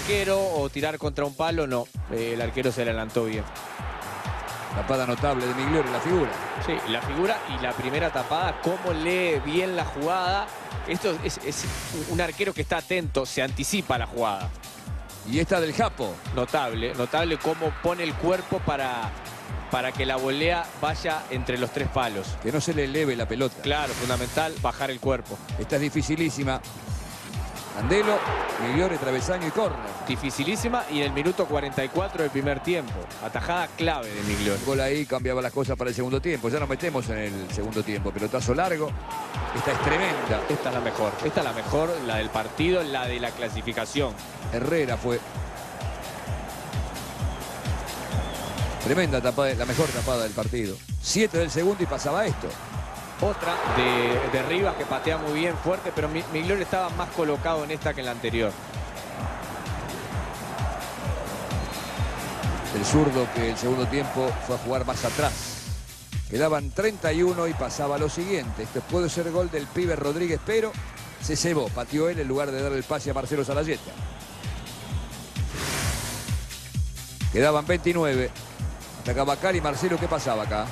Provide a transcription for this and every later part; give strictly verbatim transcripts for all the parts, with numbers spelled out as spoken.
arquero o tirar contra un palo, no. Eh, el arquero se adelantó bien. Tapada notable de Migliore, la figura. Sí, la figura y la primera tapada, cómo lee bien la jugada. Esto es, es un arquero que está atento, se anticipa a la jugada. Y esta del Japo. Notable, notable cómo pone el cuerpo para, para que la volea vaya entre los tres palos. Que no se le eleve la pelota. Claro, fundamental, bajar el cuerpo. Esta es dificilísima. Candelo, Migliore, travesaño y córner. Dificilísima y en el minuto cuarenta y cuatro del primer tiempo. Atajada clave de Migliore. El gol ahí cambiaba las cosas para el segundo tiempo. Ya nos metemos en el segundo tiempo. Pelotazo largo. Esta es tremenda. Esta es la mejor. Esta es la mejor, la del partido, la de la clasificación. Herrera fue. Tremenda tapada, la mejor tapada del partido. Siete del segundo y pasaba esto. Otra de, de Rivas que patea muy bien, fuerte, pero Migliore estaba más colocado en esta que en la anterior. El zurdo que el segundo tiempo fue a jugar más atrás. Quedaban treinta y uno y pasaba lo siguiente. Este puede ser gol del pibe Rodríguez, pero se cebó. Pateó él en lugar de darle el pase a Marcelo Salayeta. Quedaban veintinueve. Atacaba Cari y Marcelo. ¿Qué pasaba acá?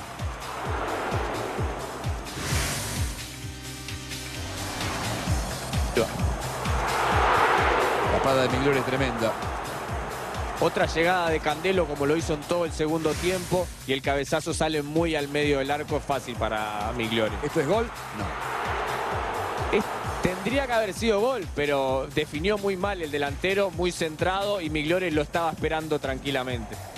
Tapada de Migliore tremenda. Otra llegada de Candelo como lo hizo en todo el segundo tiempo y el cabezazo sale muy al medio del arco, fácil para Migliore. ¿Esto es gol? No. Es, tendría que haber sido gol, pero definió muy mal el delantero, muy centrado y Migliore lo estaba esperando tranquilamente.